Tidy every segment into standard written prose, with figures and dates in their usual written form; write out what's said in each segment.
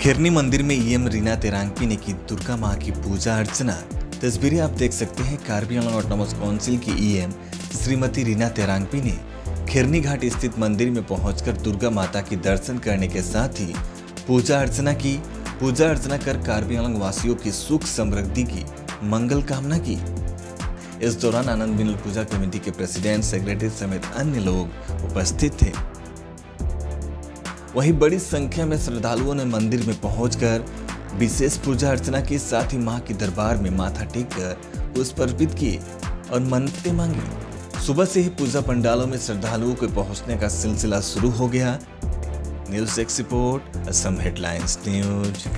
खिरनी मंदिर में ईएम रीना तेरांकी ने की दुर्गा मां की पूजा अर्चना। तस्वीरें आप देख सकते हैं। कार्बी आंगलॉन ऑटोनॉमस काउंसिल की ईएम श्रीमती रीना तेरांकी ने खिरनी घाट स्थित मंदिर में पहुंचकर दुर्गा माता की दर्शन करने के साथ ही पूजा अर्चना की। पूजा अर्चना कर कार्बी आंगलॉन वासियों की सुख समृद्धि की मंगल कामना की। इस दौरान आनंद मिलल पूजा कमेटी के प्रेसिडेंट, सेक्रेटरी समेत अन्य लोग उपस्थित थे। वहीं बड़ी संख्या में श्रद्धालुओं ने मंदिर में पहुंचकर विशेष पूजा अर्चना के साथ ही मां के दरबार में माथा टेककर पुष्प अर्पित किए और मन्नतें मांगी। सुबह से ही पूजा पंडालों में श्रद्धालुओं के पहुंचने का सिलसिला शुरू हो गया। News X report, Assam headlines news.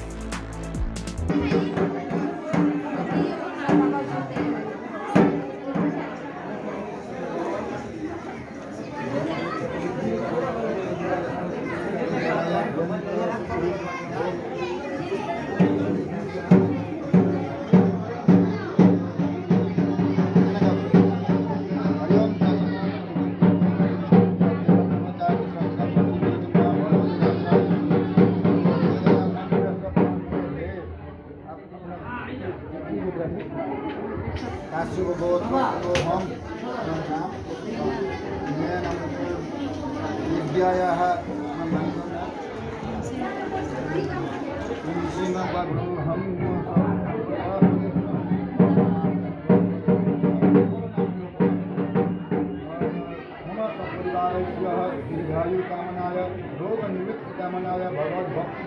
दीर्घायु कामनाय रोग निवृत्ति कामनाय भगवत भक्ति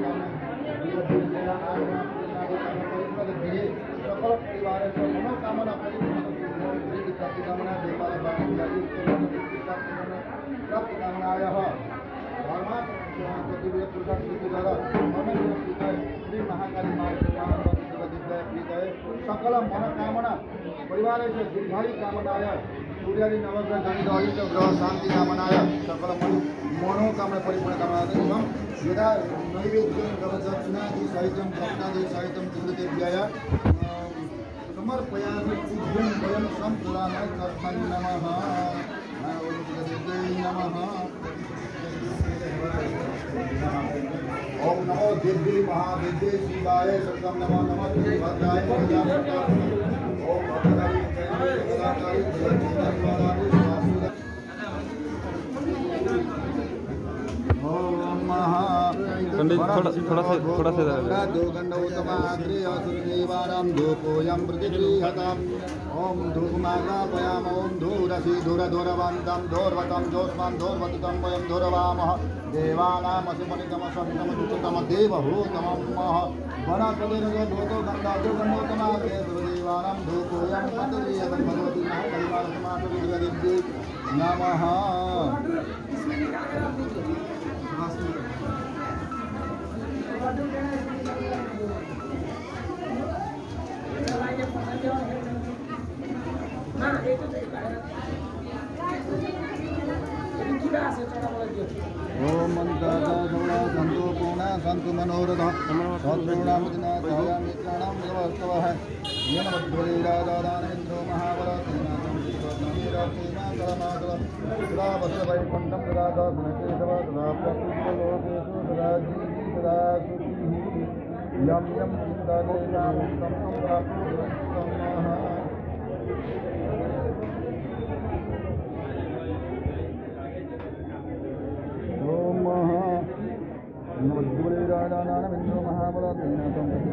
सकल परिवार मनोकामना प्राप्ति कामनाय श्री महाकाली सकल मनोकामना परिवार दीर्घायु कामनाय सूर्यादि नवग्रह गणित आदित्य ग्रह शांति कामनाय सकल मनोकामना परिपूर्ण कामनाय एवं यदा नैवेद्यं गवदक्षिणादि सहितं भक्तादि सहितं चन्द्रदेव्याय समर्पयामि पूज्यं वयं संपूर्णाय तस्मै नमः। ओम देव्यै नमः। ओम नमो देव्यै महादेव्यै शिवाय सर्वं नमो नमः भद्राय ओम भद्राय पंडित थोड़ा सा ओम धूपमाग्रापयाम ओम धूरसी धूरधूरवन्तं धूर्वतं जोष्मं धूर्वतितं वयं धूरवामः देवानामसुपनितमसमितमदुचितम देवहूतमः वनस्पतिर्यो धूतो गन्धादुर्गन्धोतमाग्रे देवानां धूपोऽयं पतिर्यतं भगवती महाकलिवासमासुविद्यादिव्यै नमः। ओम मंत्रादा सौड़ा संतो पूर्णा संतु मनोरथ सत्पूर्णामुदिना छाया मित्राणां भगवत्तवः येन मध्वलीरादादानेन्द्रो महाबलसेना संस्कृतमीरासेना करमाकल सदा वसुवैकुण्ठं सदा गुणकेशव सदा प्रकृतिलोकेषु सदा जीवी सदा सुखिः यं यं चिन्तादेना मुक्तं प्राप्नुः। नमो महाबलेन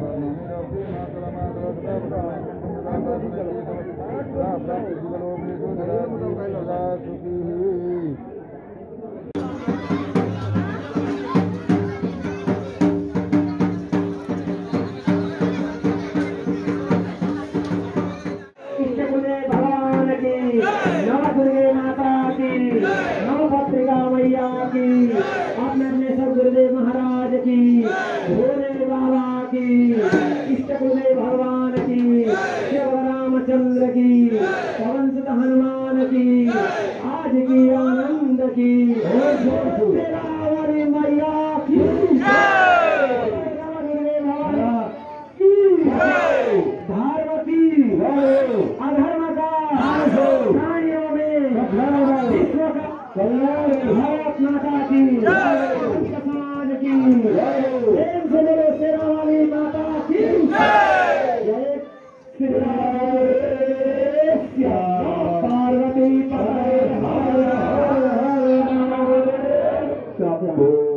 गुरुदेव महाराज की, भोले बाबा की, इष्ट गुरुदेव भगवान की, शिव रामचंद्र की, पवन सुत हनुमान की, आज की आनंद प्रेम से बोलो शेरा वाली माता की जय श्री राम पार्वती पते हर हर